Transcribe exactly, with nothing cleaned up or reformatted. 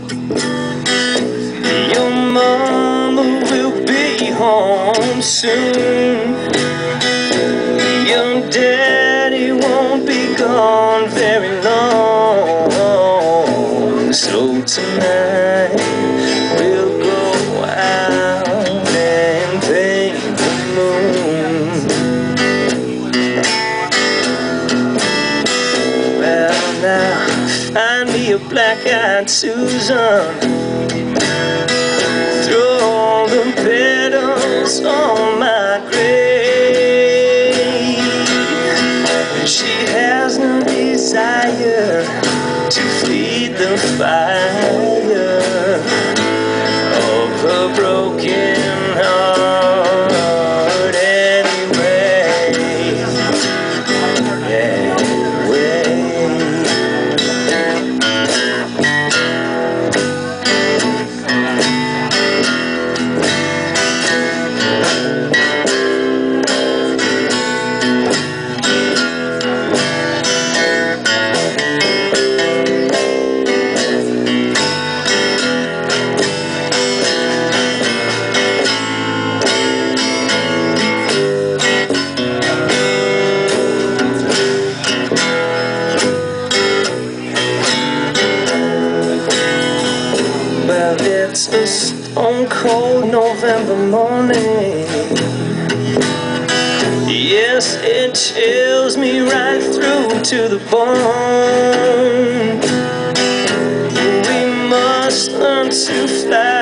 Your mama will be home soon. Your daddy won't be gone very long. So tonight we'll go out and paint the moon. Well, now find me a black-eyed Susan. Throw the petals on my grave. She has no desire to feed the fire of her broken heart anyway. Anyway. Well, it's a stone cold November morning. Yes, it chills me right through to the bone. We must learn to fly